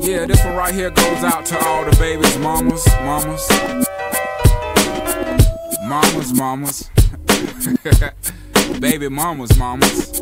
Yeah, this one right here goes out to all the babies, mamas. Baby mamas.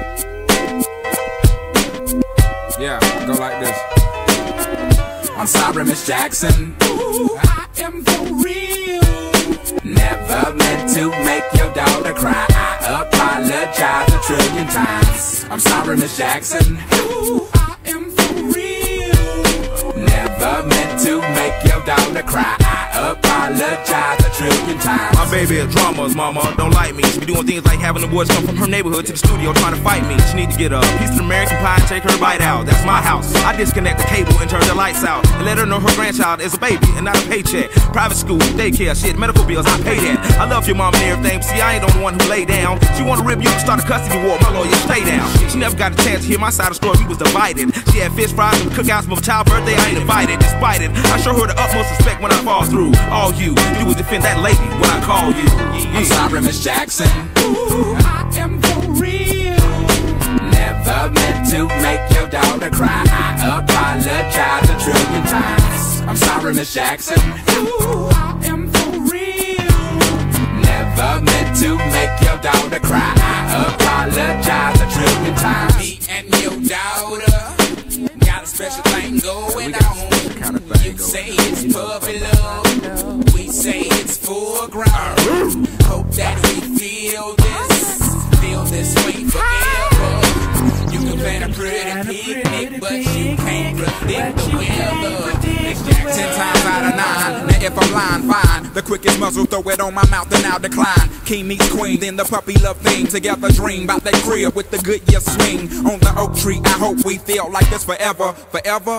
Yeah, go like this. I'm sorry, Miss Jackson. Ooh, I am for real. Never meant to make your daughter cry. I apologize a trillion times. I'm sorry, Miss Jackson. Ooh, I am for real. Never meant to make your daughter cry. I apologize a trillion times. My baby is drama, mama don't like me. She be doing things like having the boys come from her neighborhood to the studio trying to fight me. She need to get a piece of American pie and take her bite out. That's my house. I disconnect the cable and turn the lights out and let her know her grandchild is a baby and not a paycheck. Private school, daycare, shit, medical bills, I pay that. I love your mom and everything, but see, I ain't the one who lay down. She wanna rip you and start a custody war. My lawyer, stay down. She never got a chance to hear my side of the story. We was divided. She had fish fries and cookouts for my child's birthday. I ain't invited. Despite it, I show her the utmost respect when I fall through. All you will defend that lady when I call you. I'm sorry, Miss Jackson. Ooh, I am for real. Never meant to make your daughter cry. I apologize a trillion times. I'm sorry, Miss Jackson. Ooh, I am for real. Never meant to make your daughter cry. I apologize a trillion times. Me and your daughter got a special thing going on. You say it's puppy love, we say it's foreground. Hope that we feel this way forever. You can plan a pretty picnic, but you can't predict the weather. 10 times out of 9, now if I'm lying, fine. The quickest muzzle, throw it on my mouth and I'll decline. King meets queen, then the puppy love thing. Together dream about that crib with the good year swing. On the oak tree, I hope we feel like this forever. Forever,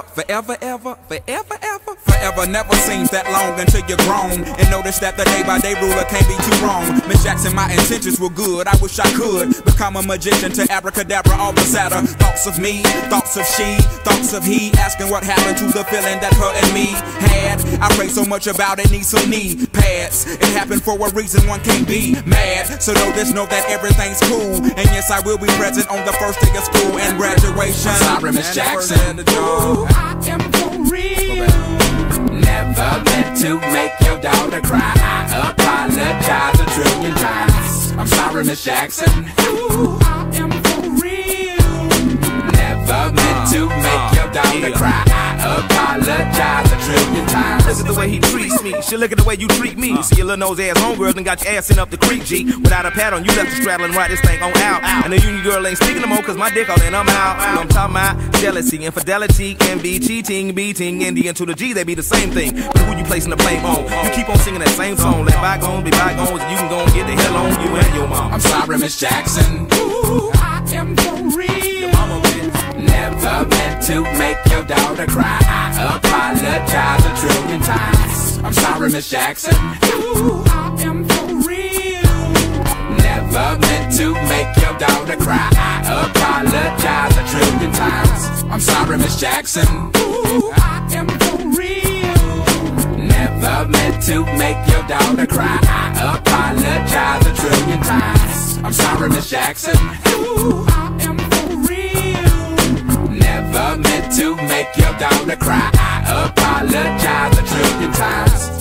never seems that long until you're grown. And notice that the day-by-day ruler can't be too wrong. Miss Jackson, my intentions were good. I wish I could become a magician to abracadabra all the sadder. Thoughts of me, thoughts of she, thoughts of he. Asking what happened to the feeling that her and me had. I pray so much about it, need some knee pads. It happened for a reason, one can't be mad. So know that everything's cool. And yes, I will be present on the first day of school and graduation. I'm sorry, Miss Jackson. Ooh, I am for real. Never meant to make your daughter cry. I apologize a trillion times. I'm sorry, Miss Jackson. Ooh, I am for real. Never meant to make your daughter cry. I apologize a trillion times. Look at the way he treats me. She look at the way you treat me. See your little nose ass homegirl and got your ass sent up the creek, G. Without a pad on, you left the straddle and ride this thing on out. And the union girl ain't speaking no more cause my dick all in, I'm out. You know I'm talking about? Jealousy, infidelity, can be cheating, beating, and the N to the G, they be the same thing. But who you placing the blame on? You keep on singing that same song. Let bygones be bygones and you can go and get the hell on you and your mom. I'm sorry, Miss Jackson. Ooh, I am for real. Your mama never meant to make your daughter cry. I apologize a trillion times. I'm sorry, Miss Jackson. Ooh, I am for real. Never meant to make your daughter cry. I apologize a trillion times. I'm sorry, Miss Jackson. Ooh, I am for real. Never meant to make your daughter cry. I apologize a trillion times. I'm sorry, Miss Jackson. Ooh, I am for real. Never meant to make your daughter cry. I apologize a trillion times.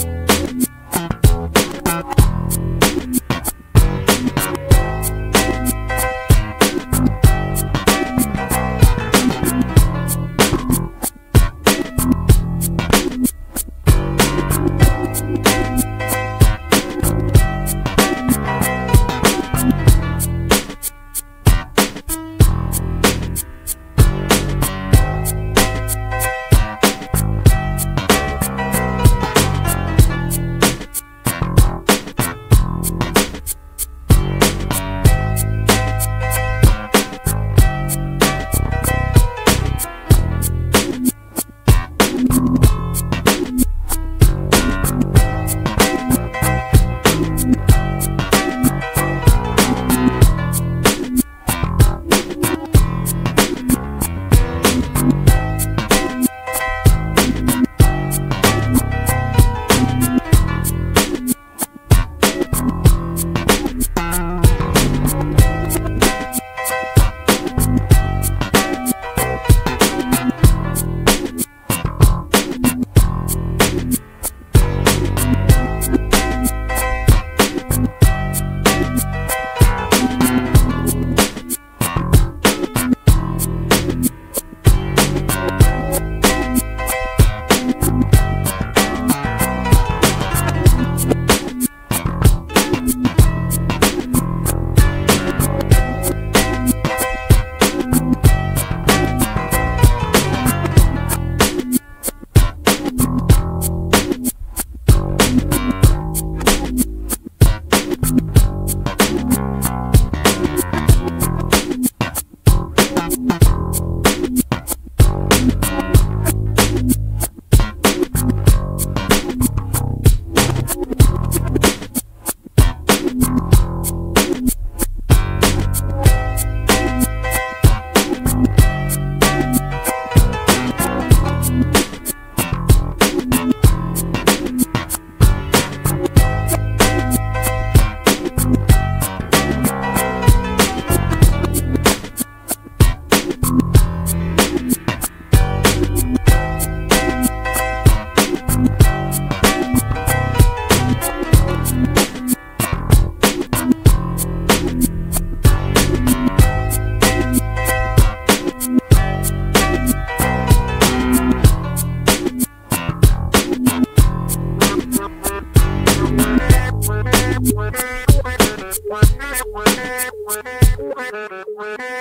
We'll be right back.